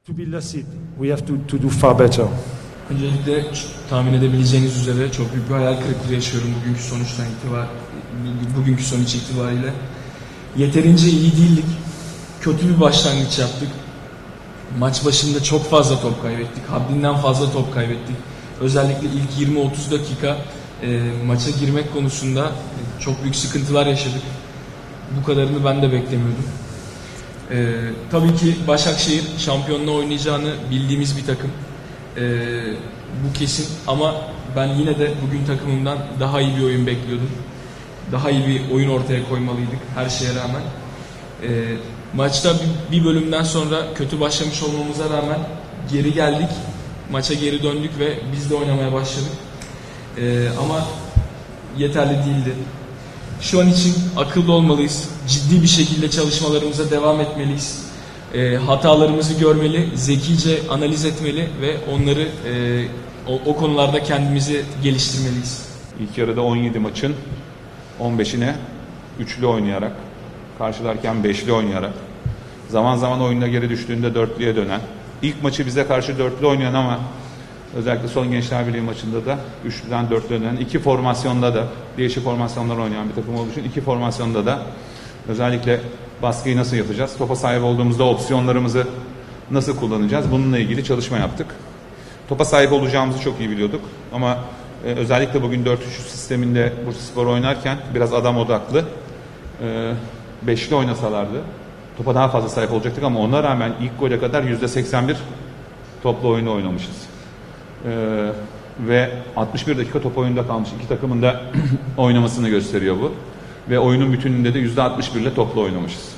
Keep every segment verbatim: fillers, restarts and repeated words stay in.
To be lucid, we have to, to do far better. Öncelikle tahmin edebileceğiniz üzere çok büyük bir hayal kırıklığı yaşıyorum bugünkü sonuçtan itibar, bugünkü sonuç itibariyle. Yeterince iyi değildik. Kötü bir başlangıç yaptık. Maç başında çok fazla top kaybettik. Haddinden fazla top kaybettik. Özellikle ilk yirmi otuz dakika e, maça girmek konusunda çok büyük sıkıntılar yaşadık. Bu kadarını ben de beklemiyordum. Ee, tabii ki Başakşehir şampiyonluğu oynayacağını bildiğimiz bir takım. Ee, bu kesin ama ben yine de bugün takımımdan daha iyi bir oyun bekliyordum. Daha iyi bir oyun ortaya koymalıydık her şeye rağmen. Ee, maçta bir, bir bölümden sonra kötü başlamış olmamıza rağmen geri geldik. Maça geri döndük ve biz de oynamaya başladık. Ee, ama yeterli değildi. Şu an için akıllı olmalıyız. Ciddi bir şekilde çalışmalarımıza devam etmeliyiz. E, hatalarımızı görmeli, zekice analiz etmeli ve onları e, o, o konularda kendimizi geliştirmeliyiz. İlk yarıda on yedi maçın on beşine üçlü oynayarak, karşılarken beşli oynayarak, zaman zaman oyunda geri düştüğünde dörtlüye dönen, ilk maçı bize karşı dörtlü oynayan ama özellikle son Gençler Birliği maçında da üçlüden dörtlüye dönen, iki formasyonda da değişik formasyonlar oynayan bir takım olduğu için iki formasyonda da özellikle baskıyı nasıl yapacağız, topa sahip olduğumuzda opsiyonlarımızı nasıl kullanacağız, bununla ilgili çalışma yaptık. Topa sahip olacağımızı çok iyi biliyorduk ama e, özellikle bugün dört üç üç sisteminde Bursaspor oynarken biraz adam odaklı e, beşli oynasalardı topa daha fazla sahip olacaktık ama ona rağmen ilk gole kadar yüzde seksen bir toplu oyunu oynamışız. Ee, ve altmış bir dakika top oyunda kalmış. İki takımın da oynamasını gösteriyor bu. Ve oyunun bütününde de yüzde altmış bir ile toplu oynamışız.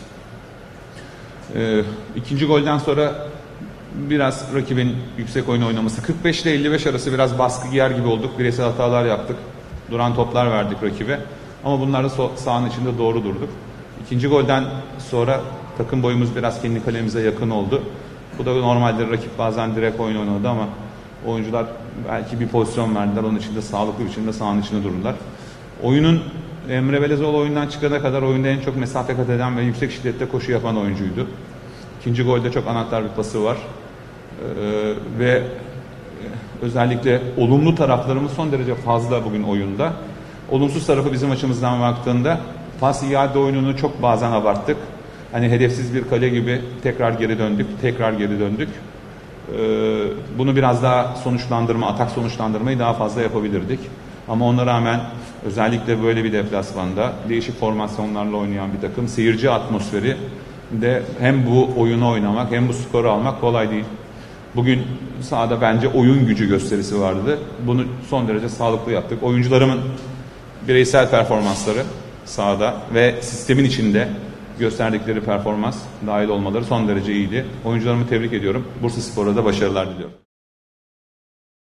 Ee, ikinci golden sonra biraz rakibin yüksek oyun oynaması. kırk beş ile elli beş arası biraz baskı giyer gibi olduk. Bireysel hatalar yaptık. Duran toplar verdik rakibe. Ama bunlar da sahanın içinde doğru durduk. İkinci golden sonra takım boyumuz biraz kendi kalemize yakın oldu. Bu da normalde rakip bazen direkt oyun oynadı ama oyuncular belki bir pozisyon verdiler. Onun için de sağlıklı biçimde sahanın içinde durdular. Oyunun Emre Belezoğlu oyundan çıkana kadar oyunda en çok mesafe kat eden ve yüksek şiddette koşu yapan oyuncuydu. İkinci golde çok anahtar bir pası var. Ee, ve özellikle olumlu taraflarımız son derece fazla bugün oyunda. Olumsuz tarafı bizim açımızdan baktığında pas iade oyununu çok bazen abarttık. Hani hedefsiz bir kale gibi tekrar geri döndük, tekrar geri döndük. Ee, bunu biraz daha sonuçlandırma, atak sonuçlandırmayı daha fazla yapabilirdik. Ama ona rağmen özellikle böyle bir deplasmanda değişik formasyonlarla oynayan bir takım, seyirci atmosferi de hem bu oyunu oynamak hem bu skoru almak kolay değil. Bugün sahada bence oyun gücü gösterisi vardı. Bunu son derece sağlıklı yaptık. Oyuncularımın bireysel performansları sahada ve sistemin içinde gösterdikleri performans dahil olmaları son derece iyiydi. Oyuncularımı tebrik ediyorum. Bursaspor'a da başarılar diliyorum.